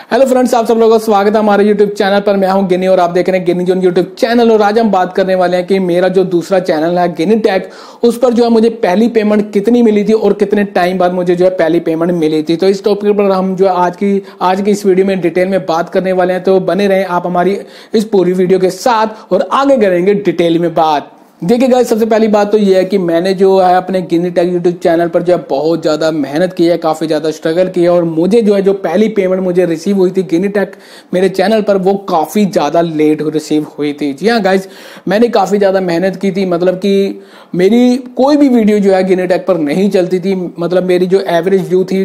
Hello friends, आप सब लोगों का स्वागत है हमारे यूट्यूब चैनल पर। मैं हूं गिनी और आप देख रहे हैं गिनी जोन यूट्यूब चैनल। और आज हम बात करने वाले हैं कि मेरा जो दूसरा चैनल है गिनी टेक, उस पर जो है मुझे पहली पेमेंट कितनी मिली थी और कितने टाइम बाद मुझे जो है पहली पेमेंट मिली थी। तो इस टॉपिक पर हम जो है आज की इस वीडियो में डिटेल में बात करने वाले हैं। तो बने रहें आप हमारी इस पूरी वीडियो के साथ और आगे करेंगे डिटेल में बात। देखिए गाइस, सबसे पहली बात तो ये है कि मैंने जो है अपने गिनी टेक यूट्यूब चैनल पर जो है बहुत ज़्यादा मेहनत की है, काफ़ी ज़्यादा स्ट्रगल किया है। और मुझे जो है जो पहली पेमेंट मुझे रिसीव हुई थी गिनी टेक मेरे चैनल पर, वो काफ़ी ज़्यादा लेट रिसीव हुई थी। जी हाँ गाइस, मैंने काफ़ी ज़्यादा मेहनत की थी। मतलब कि मेरी कोई भी वीडियो जो है गिनी टेक पर नहीं चलती थी। मतलब मेरी जो एवरेज व्यू थी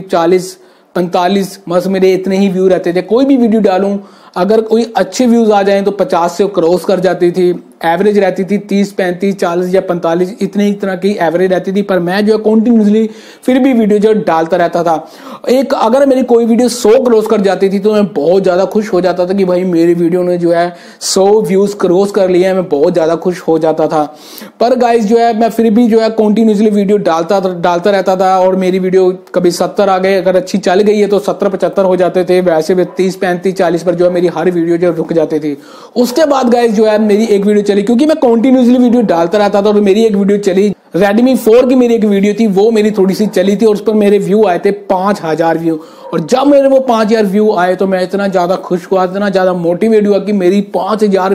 40-45, बस मेरे इतने ही व्यू रहते थे। कोई भी वीडियो डालूं, अगर कोई अच्छे व्यूज आ जाएं तो 50 से क्रॉस कर जाती थी। एवरेज रहती थी 30, 35, 40 या 45, इतने ही तरह की एवरेज रहती थी। पर मैं जो है कॉन्टिन्यूसली फिर भी वीडियो जो डालता रहता था। अगर मेरी कोई वीडियो 100 क्रॉस कर जाती थी तो मैं बहुत ज्यादा खुश हो जाता था कि भाई मेरी वीडियो ने जो है 100 व्यूज क्रॉस कर लिए हैं। मैं बहुत ज्यादा खुश हो जाता था। पर गाइस जो है मैं फिर भी जो है कॉन्टिन्यूसली वीडियो डालता रहता था। और मेरी वीडियो कभी 70 आ गए, अगर अच्छी चल गई है तो 70-75 हो जाते थे। वैसे भी 30, 35, 40 पर जो है मेरी हर वीडियो जो रुक जाती थी। उसके बाद गाइस जो है मेरी एक वीडियो चली, क्योंकि मैं कंटिन्यूअसली वीडियो डालता रहता था। और मेरी एक वीडियो चली, Redmi 4 की मेरी एक वीडियो थी, वो मेरी थोड़ी सी चली थी और उस पर मेरे व्यू आए थे 5000 व्यू। और जब मेरे वो 5000 व्यू आए तो मैं इतना ज्यादा खुश हुआ, इतना ज्यादा मोटिवेट हुआ कि मेरी 5000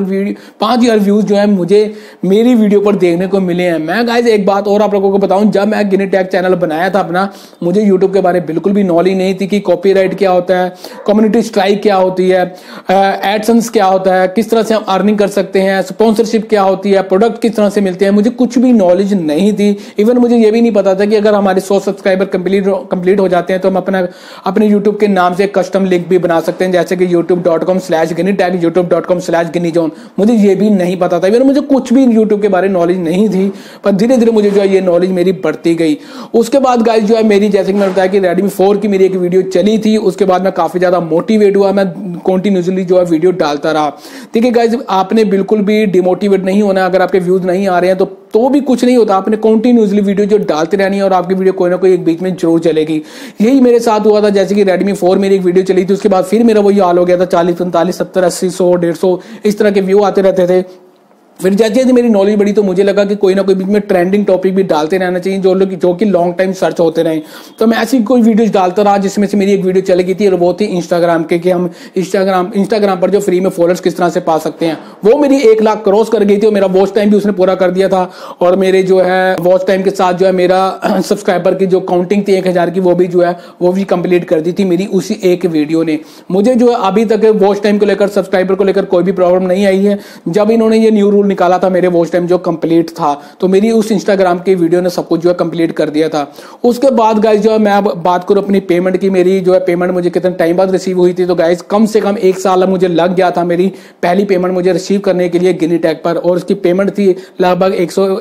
व्यूज जो है मुझे मेरी वीडियो पर देखने को मिले हैं। मैं गाइस एक बात और आप लोगों को बताऊं, जब मैं गिनी टेक चैनल बनाया था अपना, मुझे यूट्यूब के बारे में बिल्कुल भी नॉलेज नहीं थी कि कॉपीराइट क्या होता है, कम्युनिटी स्ट्राइक क्या होती है, एडसेंस क्या होता है, किस तरह से हम अर्निंग कर सकते हैं, स्पॉन्सरशिप क्या होती है, प्रोडक्ट किस तरह से मिलते हैं। मुझे कुछ भी नॉलेज नहीं थी। इवन मुझे ये भी नहीं पता था कि अगर हमारे 100 सब्सक्राइबर कंप्लीट हो जाते हैं तो हम अपने YouTube के नाम से कस्टम लिंक भी बना सकते हैं, जैसे कि youtube.com/ginitech, youtube.com/ginizone। मुझे ये भी नहीं पता था। इवन मुझे कुछ भी YouTube के बारे में नॉलेज नहीं थी। पर धीरे धीरे मुझे जो है ये नॉलेज मेरी बढ़ती गई। उसके बाद गाइस जो है मेरी, जैसे कि मैंने बताया कि Redmi 4 की मेरी एक वीडियो चली थी, उसके बाद मैं काफी ज्यादा मोटिवेट हुआ। मैं कंटिन्यूसली जो है वीडियो डालता रहा। ठीक है गाइस, आपने बिल्कुल भी डिमोटिवेट नहीं होना। अगर आपके व्यूज नहीं आ रहे हैं तो भी कुछ नहीं होता। आपने कंटिन्यूसली वीडियो जो डालते रहनी है और आपकी वीडियो कोई ना कोई एक बीच में जरूर चलेगी। यही मेरे साथ हुआ था। जैसे कि Redmi 4 मेरी एक वीडियो चली थी, उसके बाद फिर मेरा वही हाल हो गया था। 40, 45, 70, 80, 100, 150 इस तरह के व्यू आते रहते थे। फिर जैसे जैसे मेरी नॉलेज बढ़ी तो मुझे लगा कि कोई ना कोई बीच में ट्रेंडिंग टॉपिक भी डालते रहना चाहिए, जो कि लॉन्ग टाइम सर्च होते रहे। तो मैं ऐसी कोई वीडियोस डालता रहा, जिसमें से मेरी एक वीडियो चली गई थी और वो थी इंस्टाग्राम के, कि हम इंस्टाग्राम पर जो फ्री में फॉलोअर्स किस तरह से पा सकते हैं। वो मेरी 1 लाख क्रॉस कर गई थी और मेरा वॉच टाइम भी उसने पूरा कर दिया था। और मेरे जो है वॉच टाइम के साथ जो है मेरा सब्सक्राइबर की जो काउंटिंग थी 1000 की, वो भी कंप्लीट कर दी थी मेरी उसी एक वीडियो ने। मुझे जो है अभी तक वॉच टाइम को लेकर, सब्सक्राइबर को लेकर कोई भी प्रॉब्लम नहीं आई है। जब इन्होंने ये न्यू रूल निकाला था, मेरे वॉच टाइम जो कंप्लीट था, तो मेरी उस इंस्टाग्राम की वीडियो ने सब कुछ जो है कंप्लीट कर दिया था। उसके बाद गाइस जो है मैं अब बात करूं अपनी पेमेंट की, मेरी जो है पेमेंट मुझे कितने टाइम बाद रिसीव हुई थी। तो गाइस कम से कम 1 साल मुझे लग गया था मेरी पहली पेमेंट मुझे रिसीव करने के लिए गिनी टेक पर। और उसकी पेमेंट थी लगभग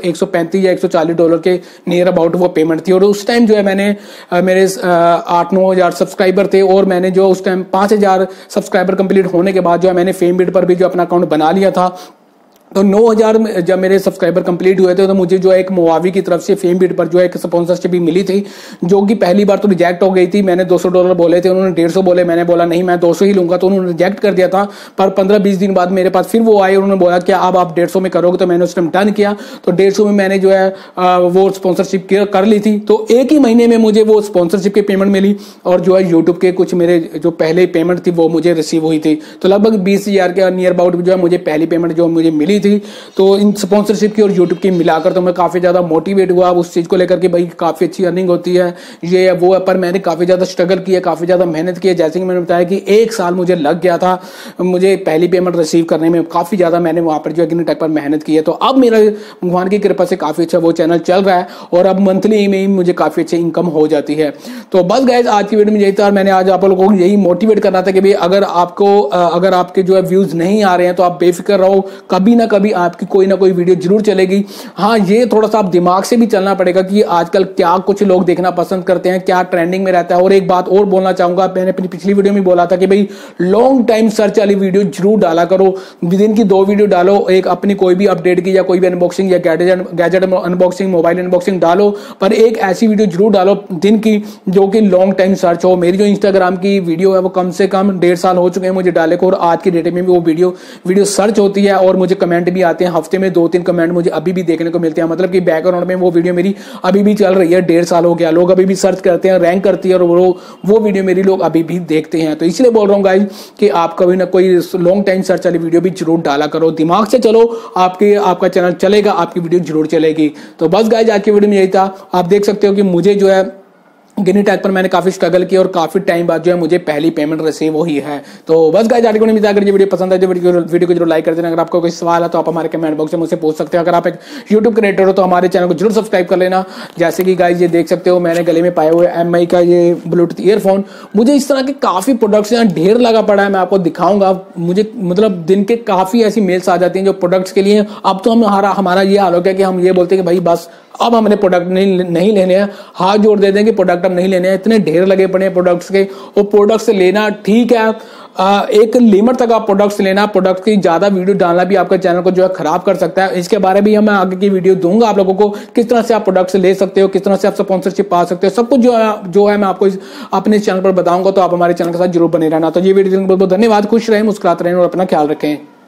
135 या $140 के नियर अबाउट वो पेमेंट थी। और उस टाइम जो है मैंने मेरे 8-9 हजार सब्सक्राइबर थे। और मैंने जो उस टाइम 5000 सब्सक्राइबर कंप्लीट होने के बाद जो है मैंने फेमबिट पर भी जो अपना अकाउंट बना लिया था। तो 9000 जब मेरे सब्सक्राइबर कंप्लीट हुए थे तो मुझे जो है एक मुआवी की तरफ से फेमबिट पर जो है एक स्पॉन्सरशिप भी मिली थी, जो कि पहली बार तो रिजेक्ट हो गई थी। मैंने $200 बोले थे, उन्होंने 150 बोले। मैंने बोला नहीं, मैं 200 ही लूंगा, तो उन्होंने रिजेक्ट कर दिया था। पर 15-20 दिन बाद मेरे पास फिर वो आए, उन्होंने बोला कि अब आप 150 में करोगे। तो मैंने उस टाइम डन किया। तो 150 में मैंने जो है वो स्पॉन्सरशिप कर ली थी। तो एक ही महीने में मुझे वो स्पॉन्सरशिप की पेमेंट मिली। और जो है यूट्यूब के कुछ मेरे जो पहले पेमेंट थी वो मुझे रिसीव हुई थी। तो लगभग 20,000 के नियर अबाउट जो है मुझे पहली पेमेंट जो मुझे मिली थी। तो इन स्पॉन्सरशिप की और यूट्यूब की मिलाकर तो मैं काफी ज्यादा मोटिवेट हुआ उस चीज को लेकर कि भाई काफी अच्छी अर्निंग होती है, ये है वो है। पर मैंने काफी ज्यादा स्ट्रगल किया, काफी ज्यादा मेहनत की। जैसे कि मैंने बताया कि 1 साल मुझे लग गया था मुझे पहली पेमेंट रिसीव करने में। काफी ज्यादा मैंने वहां पर जो गिनी टेक पर मेहनत की है। तो अब मेरा भगवान की कृपा से काफी अच्छा वो चैनल चल रहा है और अब मंथली में ही मुझे काफी अच्छी इनकम हो जाती है। तो बस गाइस आज की वीडियो में यही था। और मैंने आज आप लोगों को यही मोटिवेट करना था कि भाई अगर आपके जो है व्यूज नहीं आ रहे हैं तो आप बेफिक्र रहो, कभी ना कभी आपकी कोई ना कोई वीडियो जरूर चलेगी। हाँ, ये थोड़ा सा आप दिमाग से भी चलना पड़ेगा कि आजकल क्या कुछ लोग देखना पसंद करते हैं, क्या ट्रेंडिंग में रहता है। और एक बात और बोलना चाहूंगा, मैंने अपनी पिछली वीडियो में बोला था कि भाई लॉन्ग टाइम सर्च वाली वीडियो जरूर डाला करो। दिन की 2 वीडियो डालो, एक अपनी कोई भी अपडेट की या कोई भी अनबॉक्सिंग या गैजेट अनबॉक्सिंग, मोबाइल अनबॉक्सिंग डालो, पर एक ऐसी वीडियो जरूर डालो दिन की जो कि लॉन्ग टाइम सर्च हो। मेरी जो इंस्टाग्राम की वीडियो है वो कम से कम 1.5 साल हो चुके हैं मुझे डाले को, और आज की डेट में भी वो वीडियो सर्च होती है और मुझे कमेंट भी आते हैं। हफ्ते में 2-3 कमेंट मुझे अभी भी देखने को मिलते हैं, मतलब कि बैकग्राउंड में वो वीडियो मेरी अभी भी चल रही है। 1.5 साल हो गया, लोग अभी भी सर्च करते हैं, रैंक करती है, और वो वीडियो मेरी लोग अभी भी देखते हैं। तो इसलिए बोल रहा हूँ गाइस कि आप कभी ना कोई लॉन्ग टाइम सर्च वाली वीडियो भी जरूर डाला करो। दिमाग से चलो, आपका चैनल चलेगा, आपकी वीडियो जरूर चलेगी। तो बस गाइस आज की वीडियो में यही था। आप देख सकते हो कि मुझे जो है गिनी टैग पर मैंने काफी स्ट्रगल किया और काफी टाइम बाद जो है मुझे पहली पेमेंट रिसीव हुई है। तो बस गाइस आज की वीडियो में अगर ये वीडियो पसंद है तो वीडियो को जरूर लाइक कर देना। अगर आपको कोई सवाल है तो आप हमारे कमेंट बॉक्स में मुझसे पूछ सकते हो। अगर आप एक यूट्यूब क्रिएटर हो तो हमारे चैनल को जरूर सब्सक्राइब कर लेना। जैसे कि गाइस ये देख सकते हो मैंने गले में पाए हुए MI का ये ब्लूटूथ ईयरफोन। मुझे इस तरह के काफी प्रोडक्ट्स यहाँ ढेर लगा पड़ा है, मैं आपको दिखाऊंगा। मुझे मतलब दिन के काफी ऐसी मेल्स आ जाती हैं जो प्रोडक्ट्स के लिए। अब तो हमारा ये हाल हो गया कि हम ये बोलते हैं कि भाई बस अब हमने प्रोडक्ट नहीं लेने हैं, हाथ जोड़ दे दें कि प्रोडक्ट अब नहीं लेने हैं। इतने ढेर लगे पड़े हैं प्रोडक्ट्स के, और प्रोडक्ट्स लेना ठीक है, एक लिमिट तक आप प्रोडक्ट्स लेना। प्रोडक्ट की ज्यादा वीडियो डालना भी आपके चैनल को जो है खराब कर सकता है। इसके बारे में मैं आगे की वीडियो दूंगा आप लोगों को, किस तरह से आप प्रोडक्ट्स ले सकते हो, किस तरह से आप स्पॉन्सरशिप पा सकते हो, सब कुछ जो है मैं आपको अपने चैनल पर बताऊंगा। तो आप हमारे चैनल के साथ जरूर बने रहना। तो ये वीडियो बहुत बहुत धन्यवाद। खुश रहें, मुस्कुराते रहें और अपना ख्याल रखें।